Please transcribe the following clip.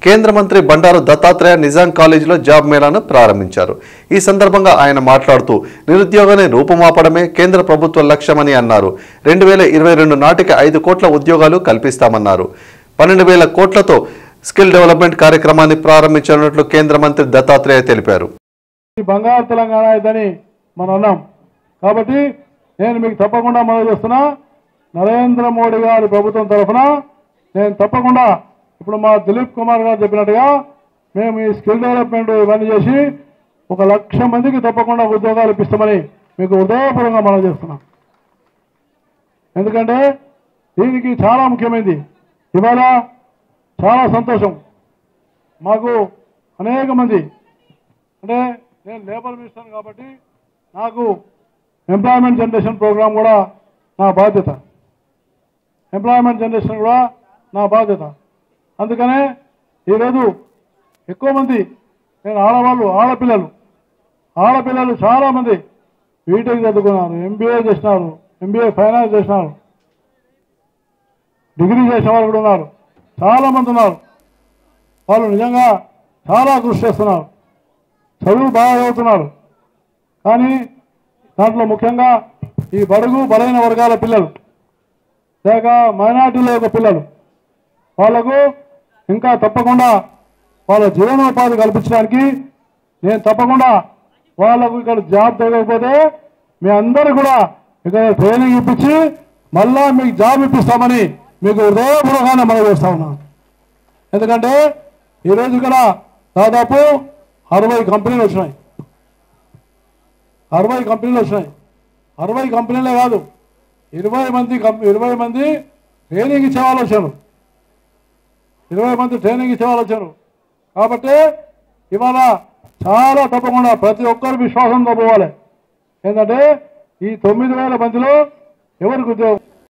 కేంద్ర మంత్రి బండారు దత్తాత్రేయ నిజాం కాలేజీలో జాబ్ మేళాను ప్రారంభించారు. ఈ సందర్భంగా ఆయన మాట్లాడుతూ నిరుద్యోగాన్ని రూపుమాపడమే కేంద్ర ప్రభుత్వ లక్ష్యమని అన్నారు. 2022 నాటికి 5 కోట్ల ఉద్యోగాలు కల్పిస్తామన్నారు. 12,000 కోట్లతో స్కిల్ డెవలప్మెంట్ కార్యక్రమాన్ని ప్రారంభించనున్నట్లు కేంద్ర మంత్రి దత్తాత్రేయ తెలిపారు. బంగారు తెలంగాణ ఇదని మనం అన్నాం కాబట్టి నేను మీకు తప్పకుండా మనవి చేస్తున్నా, నరేంద్ర మోడీ గారి ప్రభుత్వం తరఫున నేను తప్పకుండా ఇప్పుడు మా దిలీప్ కుమార్ గారు చెప్పినట్టుగా మేము ఈ స్కిల్ డెవలప్మెంట్ ఇవన్నీ చేసి 1,00,000 మందికి తప్పకుండా ఉద్యోగాలు ఇప్పిస్తామని మీకు హృదయపూర్వకంగా మనం చేస్తున్నాం. ఎందుకంటే దీనికి చాలా ముఖ్యమైనది. ఇవాళ చాలా సంతోషం, మాకు అనేక మంది అంటే నేను లేబర్ మినిస్టర్ కాబట్టి నాకు ఎంప్లాయ్మెంట్ జనరేషన్ ప్రోగ్రాం కూడా నా బాధ్యత, ఎంప్లాయ్మెంట్ జనరేషన్ కూడా నా బాధ్యత. అందుకనే ఈరోజు ఎక్కువ మంది నేను ఆడపిల్లలు చాలామంది బీటెక్ చదువుకున్నారు, ఎంబీఏ చేసినారు, ఎంబీఏ ఫైనాన్స్ చేసినారు, డిగ్రీ చేసిన వాళ్ళు కూడా ఉన్నారు, చాలామంది ఉన్నారు. వాళ్ళు నిజంగా చాలా కృషి చేస్తున్నారు, చదువు బాగా చదువుతున్నారు. కానీ దాంట్లో ముఖ్యంగా ఈ బడుగు బలైన వర్గాల పిల్లలు లేక మైనార్టీల యొక్క పిల్లలు వాళ్లకు ఇంకా తప్పకుండా వాళ్ళ జీవనోపాధి కల్పించడానికి నేను తప్పకుండా వాళ్ళకు ఇక్కడ జాబ్ దొరకకపోతే మీ అందరూ కూడా ఇక్కడ ట్రైనింగ్ ఇప్పించి మళ్ళా మీకు జాబ్ ఇప్పిస్తామని మీకు హృదయపూర్వకంగా మనవి చేస్తా ఉన్నాను. ఎందుకంటే ఈరోజు ఇక్కడ దాదాపు 60 కంపెనీలు వచ్చినాయి. 60 కంపెనీలే కాదు, 20 మంది ట్రైనింగ్ ఇచ్చేవాళ్ళు వచ్చారు. 20 మంది ట్రైనింగ్ ఇచ్చేవాళ్ళు వచ్చారు. కాబట్టి ఇవాళ చాలా తప్పకుండా ప్రతి ఒక్కరు విశ్వాసంతో పోవాలి. ఏంటంటే ఈ 9,000 మందిలో ఎవరికి ఉద్యోగం